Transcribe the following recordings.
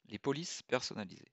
Les polices personnalisées.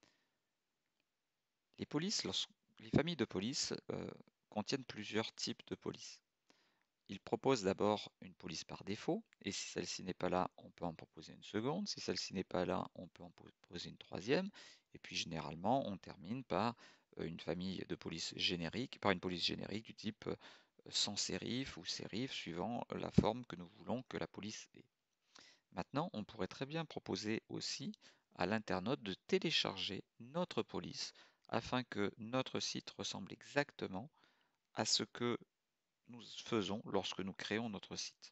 Les familles de police contiennent plusieurs types de police. Ils proposent d'abord une police par défaut, et si celle-ci n'est pas là, on peut en proposer une seconde. Si celle-ci n'est pas là, on peut en proposer une troisième. Et puis généralement, on termine par une famille de police générique, par une police générique du type sans sérif ou sérif, suivant la forme que nous voulons que la police ait. Maintenant, on pourrait très bien proposer aussi à l'internaute de télécharger notre police afin que notre site ressemble exactement à ce que nous faisons lorsque nous créons notre site.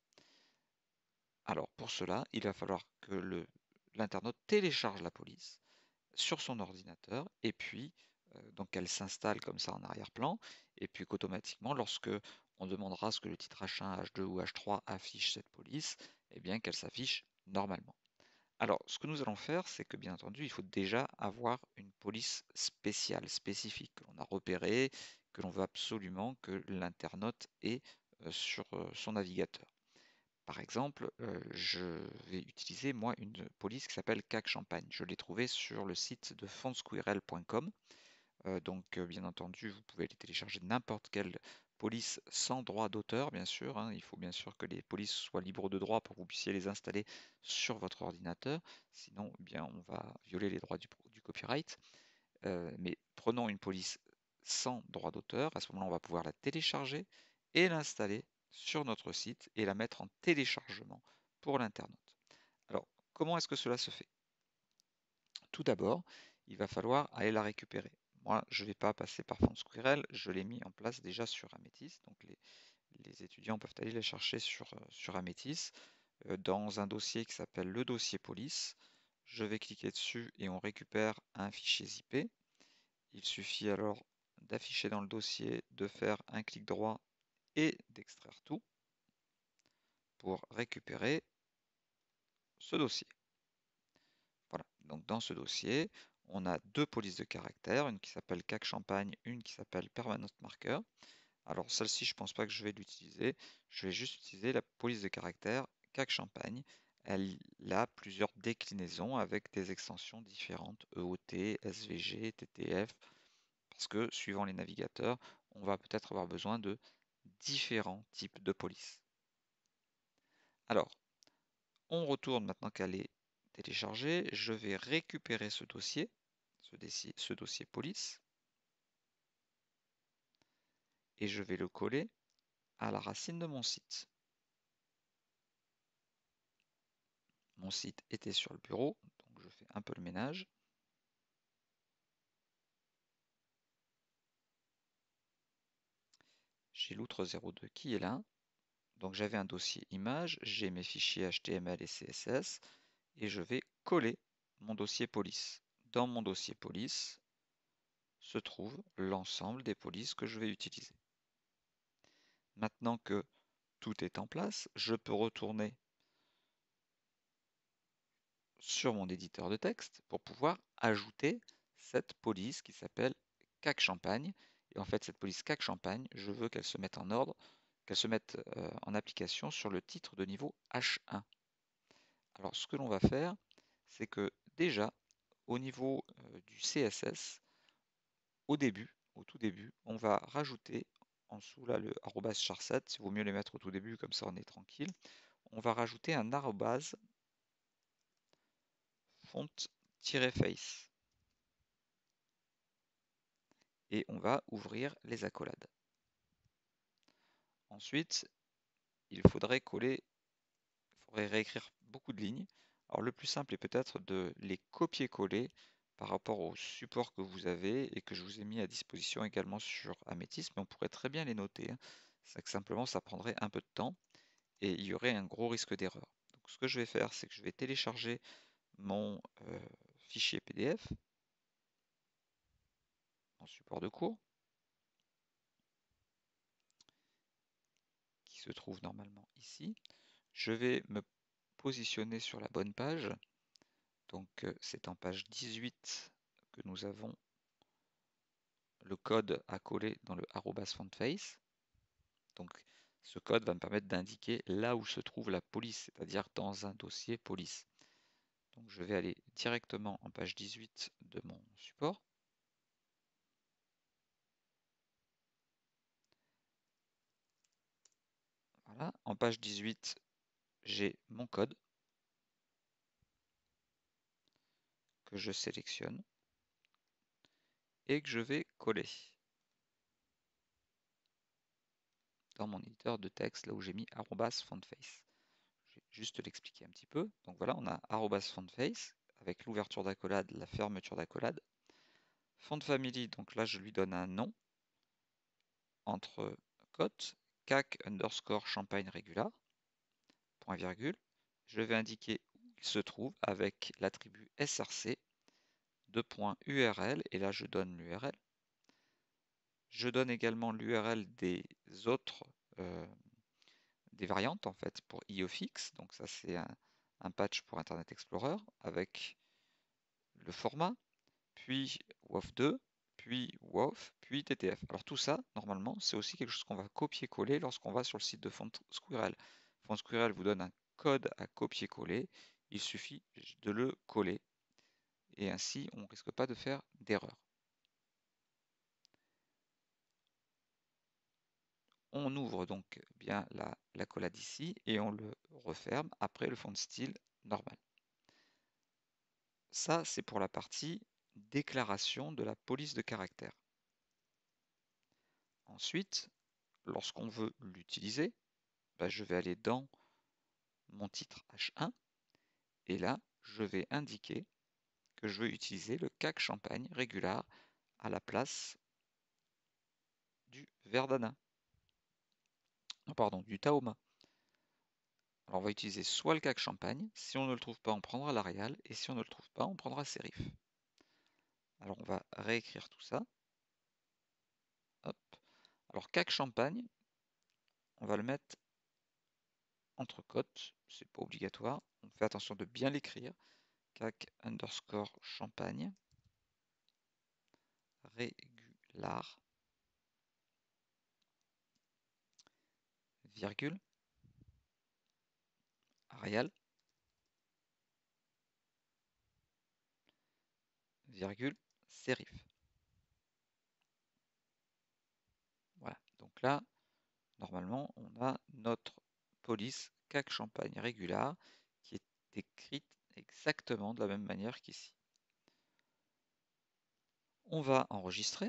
Alors pour cela, il va falloir que l'internaute télécharge la police sur son ordinateur et puis donc elle s'installe comme ça en arrière-plan et puis qu'automatiquement lorsque on demandera à ce que le titre H1, H2 ou H3 affiche cette police, eh bien qu'elle s'affiche normalement. Alors, ce que nous allons faire, c'est que bien entendu, il faut déjà avoir une police spéciale, spécifique, que l'on a repérée, que l'on veut absolument que l'internaute ait sur son navigateur. Par exemple, je vais utiliser moi une police qui s'appelle CAC Champagne. Je l'ai trouvée sur le site de fondsquirrel.com. Donc, bien entendu, vous pouvez aller télécharger n'importe quelle police sans droit d'auteur, bien sûr, hein. Il faut bien sûr que les polices soient libres de droit pour que vous puissiez les installer sur votre ordinateur. Sinon, eh bien, on va violer les droits du copyright. Mais prenons une police sans droit d'auteur. À ce moment-là, on va pouvoir la télécharger et l'installer sur notre site et la mettre en téléchargement pour l'internaute. Alors, comment est-ce que cela se fait? Tout d'abord, il va falloir aller la récupérer. Moi, je ne vais pas passer par FontSquirrel, je l'ai mis en place déjà sur Amethyst. Donc les étudiants peuvent aller la chercher sur Amethyst dans un dossier qui s'appelle le dossier police. Je vais cliquer dessus et on récupère un fichier zipé. Il suffit alors d'afficher dans le dossier, de faire un clic droit et d'extraire tout pour récupérer ce dossier. Voilà, donc dans ce dossier, on a deux polices de caractères, une qui s'appelle CAC Champagne, une qui s'appelle Permanent Marker. Alors celle-ci, je ne pense pas que je vais l'utiliser, je vais juste utiliser la police de caractère CAC Champagne. Elle a plusieurs déclinaisons avec des extensions différentes, EOT, SVG, TTF, parce que suivant les navigateurs, on va peut-être avoir besoin de différents types de police. Alors, on retourne maintenant qu'elle est téléchargée, je vais récupérer ce dossier police, et je vais le coller à la racine de mon site. Mon site était sur le bureau, donc je fais un peu le ménage. J'ai l'outre 02 qui est là. Donc j'avais un dossier image, j'ai mes fichiers HTML et CSS, et je vais coller mon dossier police. Dans mon dossier police se trouve l'ensemble des polices que je vais utiliser. Maintenant que tout est en place, je peux retourner sur mon éditeur de texte pour pouvoir ajouter cette police qui s'appelle CAC Champagne. Et en fait, cette police CAC Champagne, je veux qu'elle se mette en ordre, qu'elle se mette en application sur le titre de niveau H1. Alors, ce que l'on va faire, c'est que déjà, au niveau du CSS, au tout début, on va rajouter en dessous là le @char7, il vaut mieux les mettre au tout début, comme ça on est tranquille. On va rajouter un arrobase font-face et on va ouvrir les accolades. Ensuite, il faudrait réécrire beaucoup de lignes. Alors le plus simple est peut-être de les copier-coller par rapport au support que vous avez et que je vous ai mis à disposition également sur Amethyst, mais on pourrait très bien les noter, hein. C'est que simplement ça prendrait un peu de temps et il y aurait un gros risque d'erreur. Donc ce que je vais faire, c'est que je vais télécharger mon fichier PDF en support de cours, qui se trouve normalement ici. Je vais me positionner sur la bonne page. Donc c'est en page 18 que nous avons le code à coller dans le @fontface. Donc ce code va me permettre d'indiquer là où se trouve la police, c'est-à-dire dans un dossier police. Donc je vais aller directement en page 18 de mon support. Voilà, en page 18, j'ai mon code que je sélectionne et que je vais coller dans mon éditeur de texte, là où j'ai mis @fontface. Je vais juste l'expliquer un petit peu. Donc voilà, on a @fontface avec l'ouverture d'accolade, la fermeture d'accolade. Font family, donc là je lui donne un nom entre cotes, CAC _ champagne régular, point virgule. Je vais indiquer où il se trouve avec l'attribut src, URL, et là je donne l'URL. Je donne également l'URL des autres des variantes en fait pour IOFix. Donc ça c'est un patch pour Internet Explorer avec le format, puis WOF2, puis WOF, puis TTF. Alors tout ça, normalement, c'est aussi quelque chose qu'on va copier-coller lorsqu'on va sur le site de FontSquirrel. FontSquirrel vous donne un code à copier-coller, il suffit de le coller et ainsi on ne risque pas de faire d'erreur. On ouvre donc bien la collade ici et on le referme après le font style normal. Ça, c'est pour la partie déclaration de la police de caractère. Ensuite, lorsqu'on veut l'utiliser, je vais aller dans mon titre H1 et là, je vais indiquer que je veux utiliser le CAC Champagne régular à la place du Verdana. Non, pardon, du Tahoma. Alors on va utiliser soit le CAC Champagne, si on ne le trouve pas, on prendra l'Arial, et si on ne le trouve pas, on prendra Serif. Alors on va réécrire tout ça. Hop. Alors CAC Champagne, on va le mettre entre cotes, c'est pas obligatoire. On fait attention de bien l'écrire. CAC _ champagne régular, virgule, Arial, virgule, Serif. Voilà, donc là, normalement, on a notre police CAC Champagne régular qui est écrite exactement de la même manière qu'ici. On va enregistrer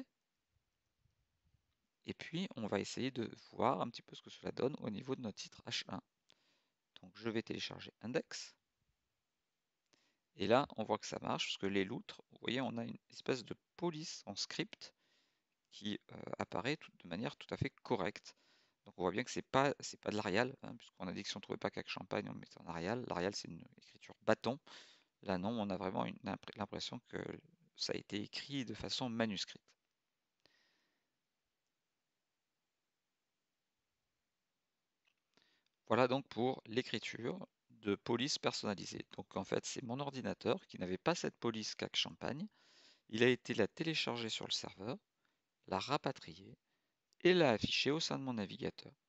et puis on va essayer de voir un petit peu ce que cela donne au niveau de notre titre H1. Donc je vais télécharger index. Et là, on voit que ça marche parce que les loutres, vous voyez, on a une espèce de police en script qui apparaît de manière tout à fait correcte. Donc on voit bien que c'est pas de l'Arial, hein, puisqu'on a dit que si on ne trouvait pas CAC Champagne, on le mettait en Arial. L'Arial, c'est une écriture bâton. Là, non, on a vraiment l'impression que ça a été écrit de façon manuscrite. Voilà donc pour l'écriture de police personnalisée. Donc en fait, c'est mon ordinateur qui n'avait pas cette police CAC Champagne. Il a été la télécharger sur le serveur, la rapatrier et l'a affiché au sein de mon navigateur.